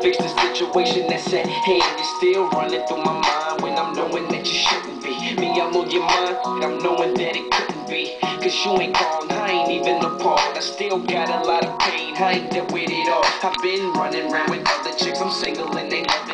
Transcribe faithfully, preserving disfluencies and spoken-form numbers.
fix the situation that's at hand. You're still running through my mind when I'm knowing that you shouldn't be. Me, I'm on your mind, but I'm knowing that it couldn't be. Cause you ain't called, I ain't even appalled. I still got a lot of pain, I ain't dealt with it all. I've been running around with other chicks, I'm single and they love it.